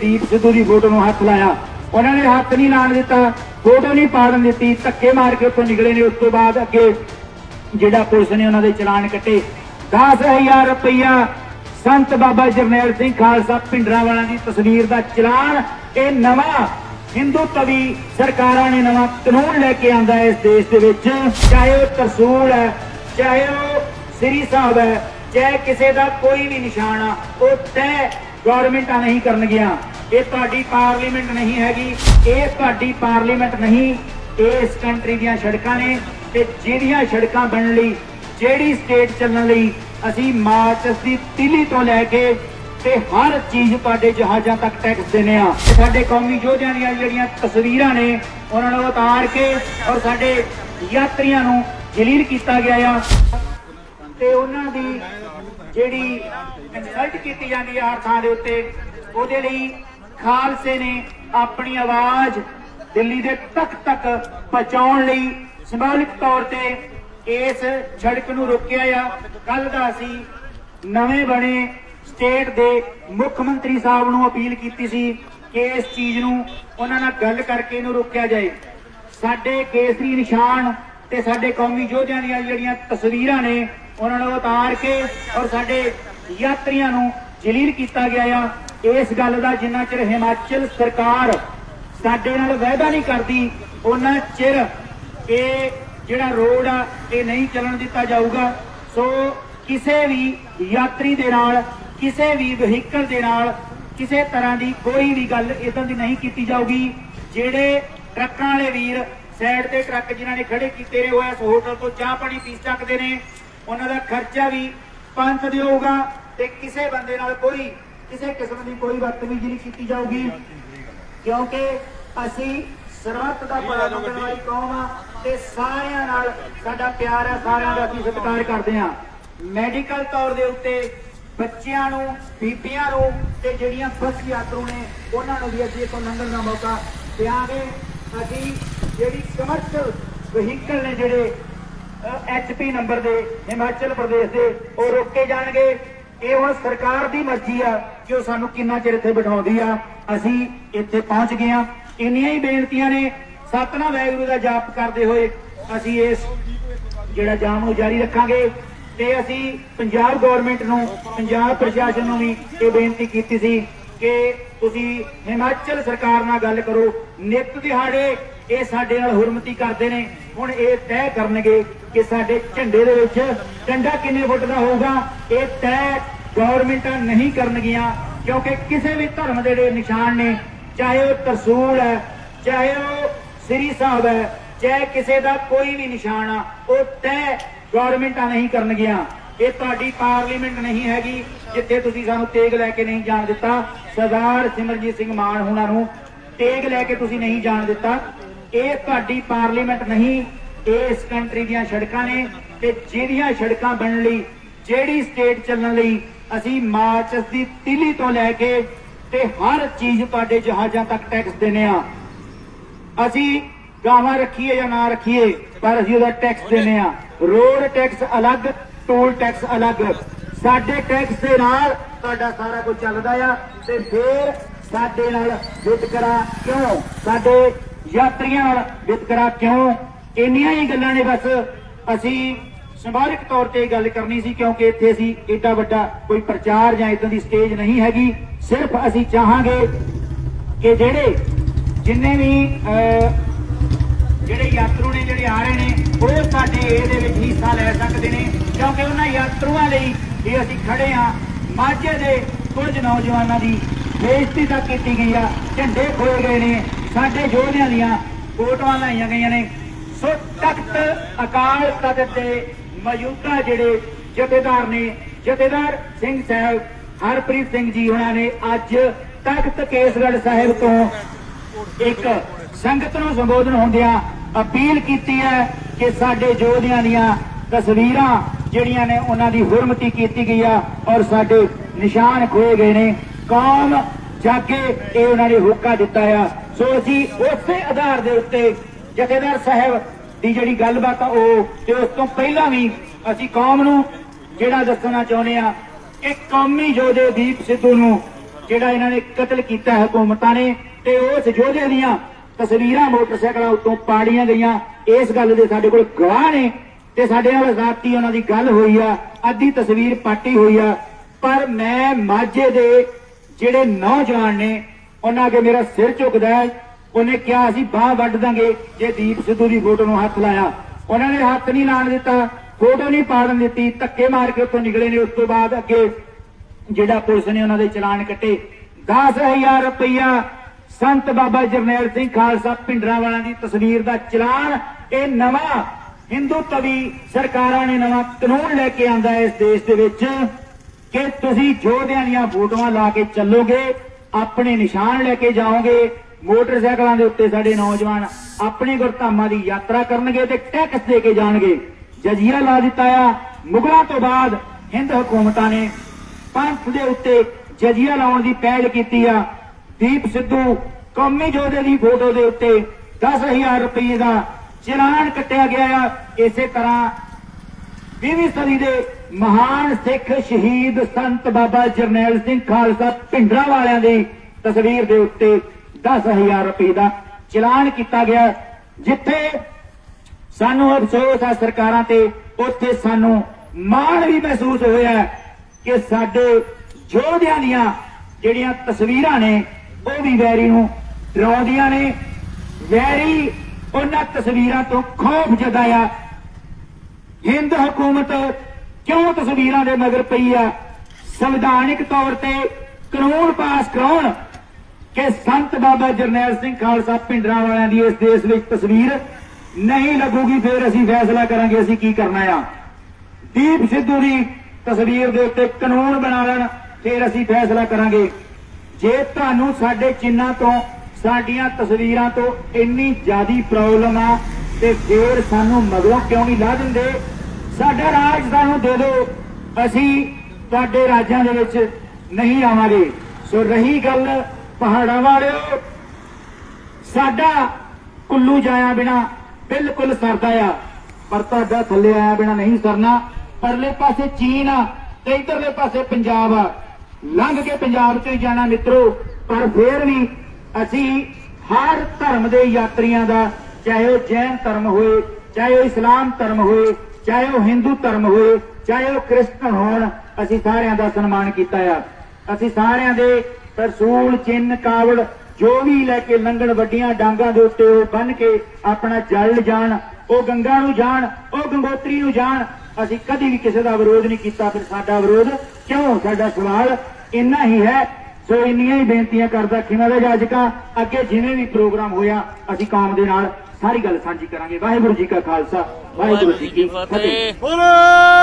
दीप सिद्धू की फोटो में हाथ लाया, उन्होंने हाथ नहीं लाने दिता, फोटो नहीं पाड़न दी, धक्के मार के उत्थों निकले ने। उस तो बाद अगे जिहड़ा पुलिस ने उन्होंने चलान कटे 10,000 रुपया संत बाबा जरनैल सिंह खालसा भिंडरांवाला की तस्वीर का चलान। ये नवा हिंदू तवी सरकारां ने नवा कानून लैके आंदा है इस देश दे विच, चाहे वह तरसूल है, चाहे वह श्री साहब है, चाहे किसी का कोई भी निशान आ, वो तय गौरमेंटा नहीं करनगियां। ये तुहाडी पार्लीमेंट नहीं हैगी, ये तुहाडी पार्लीमेंट नहीं, इस कंट्री दीयां सड़कां ने ते जिहड़ियां सड़कां बनन लई जिहड़ी स्टेट चलण लई असीं मार्चस दी तिली तो लैके ते हर चीज तुहाडे जहाजां तक टैक्स देने आ। साडे कौमी योद्धियां दीयां जिहड़ियां तस्वीरां ने उन्हां नूं उतार के और साडे यात्रियां नूं जलील कीता गया आ ते उन्हां दी जिहड़ी इंसल्ट कीती जांदी है हर थां दे उत्ते, उहदे लई खालसे ने अपनी आवाज दिल्ली दे तक तक पहुंचाउण लई संभाविक तौर ते इस सड़क नूं रोकिया आ। कल दा असीं नवें बने स्टेट दे मुख मंत्री साहब नूं अपील कीती सी कि इस चीज नूं उन्हां नाल गल करके इहनूं रोकिया जाए। साडे केसरी निशान ते साडे कौमी योद्धियां दीयां जिहड़ियां तस्वीरां ने उन्हां नूं उतार के और साडे यात्रियां नूं जलील कीता गया आ। इस गल दा जिन्ना चिर हिमाचल सरकार साडे नाल वायदा नहीं करदी उन्ना चिर ये जिहड़ा रोड आ ये नहीं चलन दिता जाऊगा। सो किसी भी यात्री दे नाल, किसी भी वहीकल दे नाल किसी तरह की कोई भी गल इदां दी नहीं की जाऊगी। जिहड़े ट्रकां वाले वीर साइड ते ट्रक जिन्हां ने खड़े कीते हुए इस होटल तो चाह पानी पी सकते हैं, उन्हां दा खर्चा भी पंथ देगा ते किसी बंदे नाल कोई किसी किस्म की कोई बदतमीजी नहीं की जाऊगी, क्योंकि असी सरहद का भला मंगण वाली कौम आ ते सारियां नाल साडा प्यार है, सारियां दा असीं सत्कार करदे हां। मैडिकल तौर दे उत्ते बच्चियां नूं, बीबियां नूं ते जिहड़ियां बस यात्रु ने उन्हां नूं भी असीं इत्थों लंघण दा मौका देवांगे। असीं जिहड़ी कमर्शियल वहीकल ने जिहड़े HP नंबर दे हिमाचल प्रदेश दे वो रोके जाणगे। ये हुण सरकार दी मर्जी आ कि वो सानूं किन्ना चिर इत्थे बिठाउंदी आ। असीं इत्थे पहुंच गए हां। इन्नियां ही बेनतियां ने। सतनाम वाहिगुरू दा जाप करदे होए असीं इस जिहड़ा जाम नूं जारी रखांगे ते असीं पंजाब गौरमेंट नूं, पंजाब प्रशासन नूं भी ये बेनती कीती सी कि तुसीं हिमाचल सरकार नाल गल करो। नित दिहाड़े ये साडे नाल हुरमती करदे ने, हुण ये तय करनगे कि साडे झंडे दे विच झंडा किन्ने फुट दा होऊगा। ये तय गौरमेंटां नहीं करनगियां, क्योंकि किसी भी धर्म दे निशान ने, चाहे वह तरसूल है, चाहे वह श्री साहब है, चाहे किसी का कोई भी निशान आ, वो तय गौरमेंटा नहीं करनगियां। ये तुहाडी पार्लीमेंट नहीं हैगी जिथे तुसीं सानूं तेग लैके नहीं जाण दिता। सरदार सिमरनजीत सिंह मान हुणां नूं तेग लैके तुसीं नहीं जाण दिता। ये तुहाडी पार्लीमेंट नहीं, इस कंट्री दीयां सड़कां ने ते जिहड़ियां सड़कां बनन लई जिहड़ी स्टेट चलण लई असीं मार्चस दी तिली तो लैके ते हर चीज तुहाडे जहाजां तक टैक्स देने आ। असीं गावां रखीए या ना रखीए पर असीं उहदा टैक्स देने आ। रोड टैक्स अलग, टोल टैक्स अलग। साडे टैक्स दे नाल तुहाडा सारा कुछ चलदा आ ते फिर साडे नाल वितकरा क्यों, साडे यात्रियां नाल वितकरा क्यों? इन्नियां ही गल्लां ने। बस असीं संभाविक तौर ते गल करनी सी, क्योंकि इत्थे असीं एडा वड्डा कोई प्रचार जां इदां दी स्टेज नहीं हैगी। सिर्फ असीं चाहांगे कि जिन्ने भी ਜਿਹੜੇ यात्रु ने ਜਿਹੜੇ आ रहे हैं वो साडे ਇਹਦੇ ਵਿੱਚ हिस्सा ले सकते हैं, क्योंकि उन्हां यात्रुआं ਲਈ ये असीं खड़े हाँ। माझे दे कुछ नौजवानों की बेइज्जती तक की गई आ, झंडे खोए गए ने, साडे योद्धियां दीयां फोटोआं लाईआं गईआं ने। सो तख्त अकाल तख्त दे मौजूदा ਜਿਹੜੇ जथेदार ने, जथेदार सिंह साहब हरप्रीत सिंह जी होना ने अज तख्त केसगढ़ साहिब तो एक संगत नूं संबोधन होंदियां अपील की है कि साडे योद्धियां दीयां तस्वीरां जिहड़ियां ने उन्हां दी हुरमती की गई है और साडे निशान खोए गए ने। कौम जाके ये उन्होंने हुक्का दिता है। सो असीं उसे आधार के उत्ते जथेदार साहब की जिहड़ी गलबात ते उस तो पहला भी असीं कौम नूं जिहड़ा दसना चाहुंदे आ कि कौमी योद्धे दीप सिद्धू नूं ਜਿਹੜਾ ਇਹਨਾਂ ਨੇ ਕਤਲ ਕੀਤਾ ਹਕੂਮਤਾਂ ਨੇ ਤੇ ਉਸ ਯੋਧੇ ਦੀਆਂ ਤਸਵੀਰਾਂ ਮੋਟਰਸਾਈਕਲਾਂ ਉੱਤੋਂ ਪਾੜੀਆਂ ਗਈਆਂ। ਇਸ ਗੱਲ ਦੇ ਸਾਡੇ ਕੋਲ ਗਵਾਹ ਨੇ ਤੇ ਸਾਡੇ ਨਾਲ ਰਾਤੀ ਉਹਨਾਂ ਦੀ ਗੱਲ ਹੋਈ ਆ, ਅੱਧੀ ਤਸਵੀਰ ਪਾਟੀ ਹੋਈ ਆ। ਪਰ ਮੈਂ ਮਾਝੇ ਦੇ ਜਿਹੜੇ ਨੌਜਵਾਨ ਨੇ ਉਹਨਾਂ ਅੱਗੇ ਮੇਰਾ ਸਿਰ ਝੁਕਦਾ ਹੈ। ਉਹਨੇ ਕਿਹਾ ਅਸੀਂ ਬਾਹ ਵੱਢ ਦਾਂਗੇ ਜੇ ਦੀਪ ਸਿੱਧੂ ਦੀ ਫੋਟੋ ਨੂੰ ਹੱਥ ਲਾਇਆ। ਉਹਨਾਂ ਨੇ ਹੱਥ ਨਹੀਂ ਲਾਣ ਦਿੱਤਾ, ਫੋਟੋ ਨਹੀਂ ਪਾੜਨ ਦਿੱਤੀ, ਧੱਕੇ ਮਾਰ ਕੇ ਉੱਥੋਂ ਨਿਕਲੇ ਨੇ। ਉਸ ਤੋਂ ਬਾਅਦ ਅੱਗੇ ਜਿਹੜਾ ਪੁਲਿਸ ਨੇ ਉਹਨਾਂ ਦੇ ਚਲਾਨ ਕੱਟੇ 10,000 ਰੁਪਇਆ। ਸੰਤ ਬਾਬਾ ਜਰਨੈਲ ਸਿੰਘ ਖਾਲਸਾ ਭਿੰਡਰਾਂਵਾਲਾ ਦੀ ਤਸਵੀਰ ਦਾ ਚਲਾਨ। ਇਹ ਨਵਾਂ ਹਿੰਦੂਤਵੀ ਸਰਕਾਰਾਂ ਨੇ ਨਵਾਂ ਕਾਨੂੰਨ ਲੈ ਕੇ ਆਂਦਾ ਇਸ ਦੇਸ਼ ਦੇ ਵਿੱਚ ਕਿ ਤੁਸੀਂ ਯੋਧਿਆਂ ਦੀਆਂ ਫੋਟੋਆਂ ਲਾ ਕੇ ਚੱਲੋਗੇ, ਆਪਣੇ ਨਿਸ਼ਾਨ ਲੈ ਕੇ ਜਾਓਗੇ। ਮੋਟਰਸਾਈਕਲਾਂ ਦੇ ਉੱਤੇ ਸਾਡੇ ਨੌਜਵਾਨ ਆਪਣੇ ਗੁਰਧਾਮਾਂ ਦੀ ਯਾਤਰਾ ਕਰਨਗੇ ਤੇ ਟੈਕਸ ਦੇ ਕੇ ਜਾਣਗੇ। ਜਜ਼ੀਰਾ ਲਾ ਦਿੱਤਾ ਆ। ਮੁਗਲਾਂ ਤੋਂ ਬਾਅਦ ਹਿੰਦ ਹਕੂਮਤਾਂ ਨੇ ਪੰਥ ਦੇ ਉੱਤੇ ਜਜ਼ੀਰਾ ਲਾਉਣ ਦੀ ਪਹਿਲ ਕੀਤੀ ਆ। ਦੀਪ ਸਿੱਧੂ ਕੌਮੀ ਯੋਧੇ ਦੀ ਫੋਟੋ ਦੇ ਉੱਤੇ 10,000 ਰੁਪਏ ਦਾ ਚਲਾਨ ਕੱਟਿਆ ਗਿਆ ਆ। ਇਸੇ ਤਰ੍ਹਾਂ 20ਵੀਂ ਸਦੀ ਦੇ ਮਹਾਨ ਸਿੱਖ ਸ਼ਹੀਦ ਸੰਤ ਬਾਬਾ ਜਰਨੈਲ ਸਿੰਘ ਖਾਲਸਾ ਭਿੰਡਰਾਂਵਾਲਿਆਂ ਦੀ ਤਸਵੀਰ ਦੇ ਉੱਤੇ 10,000 ਰੁਪਏ ਦਾ ਚਲਾਨ ਕੀਤਾ ਗਿਆ। ਜਿੱਥੇ ਸਾਨੂੰ ਅਫਸੋਸ ਆ ਸਰਕਾਰਾਂ ਤੇ, ਉੱਥੇ ਸਾਨੂੰ ਮਾਣ ਵੀ ਮਹਿਸੂਸ ਹੋਇਆ ਕਿ ਸਾਡੇ ਯੋਧਿਆਂ ਦੀਆਂ ਜਿਹੜੀਆਂ ਤਸਵੀਰਾਂ ਨੇ ਉਹ ਵੀ ਵੈਰੀ ਨੂੰ ਡਰਾਉਂਦੀਆਂ ਨੇ। ਵੈਰੀ ਉਹਨਾਂ ਤਸਵੀਰਾਂ ਤੋਂ ਖੌਫ ਜਤਾਇਆ। ਹਿੰਦ ਹਕੂਮਤ ਕਿਉਂ ਤਸਵੀਰਾਂ ਦੇ ਮਗਰ ਪਈ ਆ? ਸੰਵਿਧਾਨਿਕ ਤੌਰ ਤੇ ਕਾਨੂੰਨ ਪਾਸ ਕਰਾਉਣ ਕਿ ਸੰਤ ਬਾਬਾ ਜਰਨੈਲ ਸਿੰਘ ਖਾਲਸਾ ਭਿੰਡਰਾਂਵਾਲਿਆਂ ਦੀ ਇਸ ਦੇਸ਼ ਵਿੱਚ ਤਸਵੀਰ ਨਹੀਂ ਲੱਗੂਗੀ, ਫਿਰ ਅਸੀਂ ਫੈਸਲਾ ਕਰਾਂਗੇ ਅਸੀਂ ਕੀ ਕਰਨਾ ਆ। ਦੀਪ ਸਿੱਧੂ ਦੀ ਤਸਵੀਰ ਦੇ ਉੱਤੇ ਕਾਨੂੰਨ ਬਣਾ ਲੈਣ, ਫਿਰ ਅਸੀਂ ਫੈਸਲਾ ਕਰਾਂਗੇ। ਜੇ ਤੁਹਾਨੂੰ ਸਾਡੇ ਚਿੰਨ੍ਹਾਂ ਤੋਂ, ਸਾਡੀਆਂ ਤਸਵੀਰਾਂ ਤੋਂ ਇੰਨੀ ਜ਼ਿਆਦੀ ਪ੍ਰੋਬਲਮ ਆ ਤੇ ਫਿਰ ਸਾਨੂੰ ਮਗਰੋਂ ਕਿਉਂ ਨਹੀਂ ਲਾ ਦਿੰਦੇ? ਸਾਡਾ ਰਾਜ ਸਾਨੂੰ ਦੇ ਦਿਓ, ਅਸੀਂ ਤੁਹਾਡੇ ਰਾਜਾਂ ਦੇ ਵਿੱਚ ਨਹੀਂ ਆਵਾਂਗੇ। ਸੋ ਰਹੀ ਗੱਲ ਪਹਾੜਾਂ ਵਾਲਿਓ, ਸਾਡਾ ਕੁੱਲੂ ਜਾਇਆ ਬਿਨਾ ਬਿਲਕੁਲ ਸਰਦਾ ਆ, ਪਰ ਤੁਹਾਡਾ ਥੱਲੇ ਆਇਆ ਬਿਨਾ ਨਹੀਂ ਸਰਨਾ। ਪਰਲੇ ਪਾਸੇ ਚੀਨ ਆ ਤੇ ਇਧਰਲੇ ਪਾਸੇ ਪੰਜਾਬ ਆ, ਲੰਘ ਕੇ ਪੰਜਾਬ ਤੋਂ ਹੀ ਜਾਣਾ ਮਿੱਤਰੋ। ਪਰ ਫੇਰ ਵੀ ਅਸੀਂ ਹਰ ਧਰਮ ਦੇ ਯਾਤਰੀਆਂ ਦਾ, ਚਾਹੇ ਉਹ ਜੈਨ ਧਰਮ ਹੋਏ, ਚਾਹੇ ਉਹ ਇਸਲਾਮ ਧਰਮ ਹੋਏ, ਚਾਹੇ ਉਹ ਹਿੰਦੂ ਧਰਮ ਹੋਏ, ਚਾਹੇ ਉਹ ਕ੍ਰਿਸਚਨ ਹੋਣ, ਅਸੀਂ ਸਾਰਿਆਂ ਦਾ ਸਨਮਾਨ ਕੀਤਾ ਆ। ਅਸੀਂ ਸਾਰਿਆਂ ਦੇ ਤਰਸੂਲ, ਚਿੰਨ, ਕਾਵੜ ਜੋ ਵੀ ਲੈ ਕੇ ਲੰਘਣ, ਵੱਡੀਆਂ ਡਾਂਗਾਂ ਦੇ ਉੱਤੇ ਉਹ ਬੰਨ ਕੇ ਆਪਣਾ ਜਲ ਜਾਣ, ਉਹ ਗੰਗਾ ਨੂੰ ਜਾਣ, ਉਹ ਗੰਗੋਤਰੀ ਨੂੰ ਜਾਣ। ਅਸੀਂ ਕਦੀ ਵੀ ਕਿਸੇ ਦਾ ਵਿਰੋਧ ਨਹੀਂ ਕੀਤਾ। ਫਿਰ ਸਾਡਾ ਵਿਰੋਧ ਕਿਉਂ? ਸਾਡਾ ਸਵਾਲ ਇੰਨਾ ਹੀ ਹੈ। ਸੋ ਇੰਨੀਆਂ ਹੀ ਬੇਨਤੀਆਂ ਕਰਦਾ ਖਿਮਾ ਦਾ ਜਾਜਕਾ। ਅੱਗੇ ਜਿਵੇਂ ਵੀ ਪ੍ਰੋਗਰਾਮ ਹੋਇਆ ਅਸੀਂ ਕੌਮ ਦੇ ਨਾਲ ਸਾਰੀ ਗੱਲ ਸਾਂਝੀ ਕਰਾਂਗੇ। ਵਾਹਿਗੁਰੂ ਜੀ ਕਾ ਖਾਲਸਾ, ਵਾਹਿਗੁਰੂ ਜੀ ਕੀ ਫਤਿਹ।